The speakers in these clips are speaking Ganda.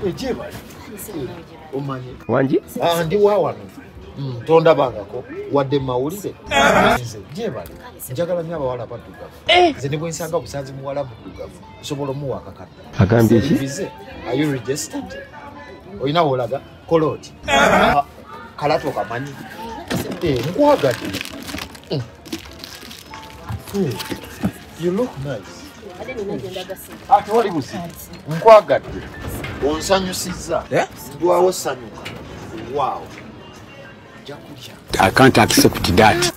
Ejebali. Omanyi. Wanji? Ndi wawano. Tonda bangako wadde mawulire. Jebali. Njagala nnyo abawala baddugavu. Nze ne bwe nsanga busanzi muwala muddugavu. Nsobola omuwa akakata. Agambye ki? Are you registered? Oyina wolaga koloti. Kalato kamanyi. Nkwagadde. You look nice. Tewali buzibu. Nkwagadde. Onsanyusizza. Ndwawo sanyuka. Wow. I can't accept that.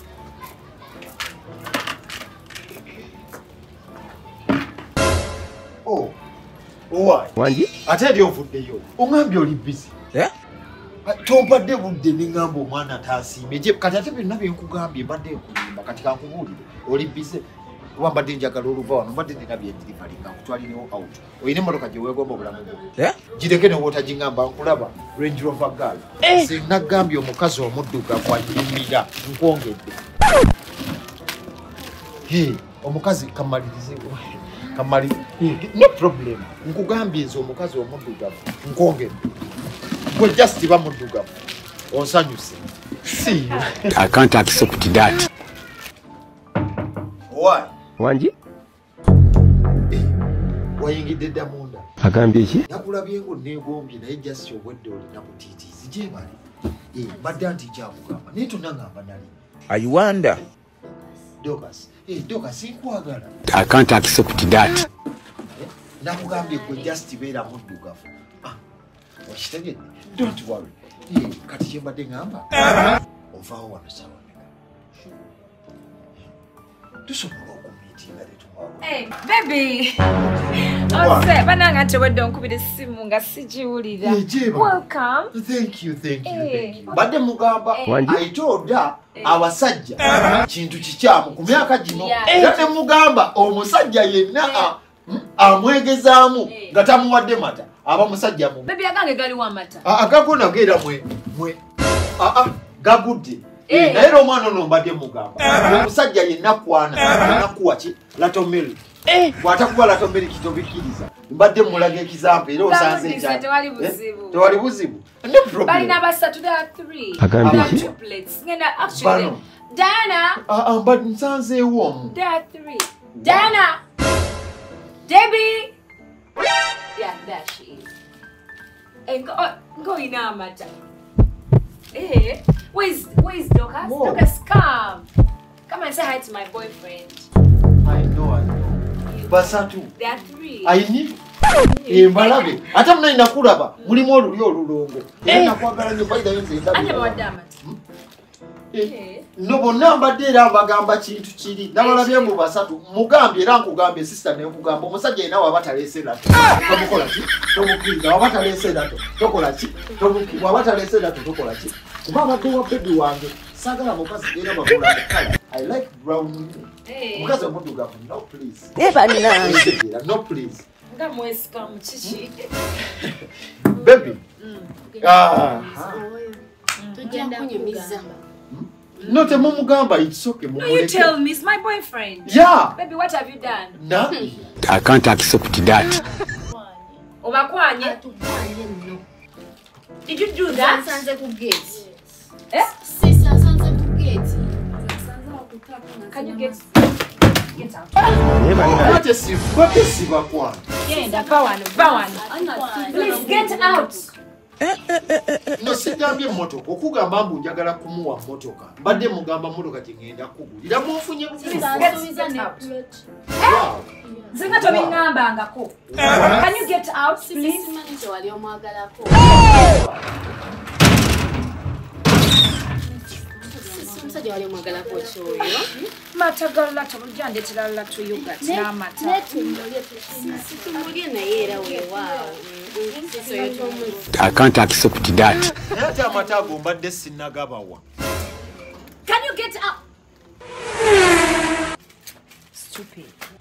Oh. Why? Wanji? Ate ovuddeyo. Ongambye oli busy. Tompadde budde n'engamba omwana ataasiime. Kati ate byonna bye nkugambye mbadde nkulimba kati kankubuulire. Oli busy. Kuba mbadde njagala oluva wano mbadde nina byendirimbali nkakutwalirewo out. Oyina emmotoka gye weegomba obulamu bwo. Gireke ne wootagingamba nkulaba Range Rover girl. Singa gambye omukazi omuddugavu anyumira nkwongedde. Omukazi kamalirize. No problem. Nkugambye nze omukazi omuddugavu nkwongedde. Gwe just bamuddugavu. Onsanyuse. See you. I can't accept that. Why? Wanji? Wayingidde dda munda. Agambye ki? Nakulabye ngo neegombye naye just obwedde olina butiitiizi gyebali. Mbadde nti kyakugamba naye tonangamba nali. I wonder. Dokas nkwagala. I can't accept that. Nakugambye gwe just beera muddugavu. Okitegedde? Don't worry. Kati kye mbadde ngamba ovaawo wano sawa. Tusobola okumiitinga letumwawo. Hey, baby. Ose, bananga tewedde onkubira essimu nga sigiwulira. Welcome. Thank you. Badde mugamba ayitooda abasajja kintu kikyamu ku myaka gino. Era ne mugamba omusajja yenna amwegezaamu nga tamuwadde mata. Aba musajja mu. Baby agange gali wa mata. Agagona geera mwe. Gagudde. Naye omwana ono mbadde mugamba omusajja yenna kwana nakuwa ki latomeri bw'atakuba latomeri kitobikkiriza mbadde mulaga ekizampa era osanze ekya tewali buzibu balina basatu there are 3 Agambye ki? triplets ngenda actually Diana mbadde nsanzeewo omu there are 3 Diana Debbie yeah there she is go ina amata where's Dokas? Whoa. Dokas, come and say hi to my boyfriend. I know. Basatu. There are 3. I need. Mbalabe. Ate muna inakulaba. Mulimu oluli olulongo. Nakwagala nyo faida yenze ndabi. Anye bawadama. No bonna mbadde era mbagamba kintu kiri. Nabalabye mu basatu. Mugambye era nkugambye sister ne nkugamba omusajja yenna waba talese nato. Tomukola ki? Tomukiriza waba talese nato. Tokola ki? Tomukiriza waba talese nato tokola ki? Kuba abadde wa baby wange sagala mukazi era bakola kala. I like brown. Mukazi omuddugavu no please. No please. Nga mwesika mukichi. Baby. Tugenda kunyumiza. No, temumugamba it's okay. No, you tell me, it's my boyfriend. Yeah. Baby, what have you done? Nothing. I can't accept that. Obakwanye? Did you do that? Can you get out? What is it? Please get out. No, sijambye motoka okugamba mbu njagala kumuwa motoka mbadde mugamba motoka tingenda kugulira mufunye Zinga to ngamba ngako. Can you get out please? Matagala to jande tilala to yoga na mata. I can't accept that. Yata matago mbadde sinagabawa. Can you get out? Stupid.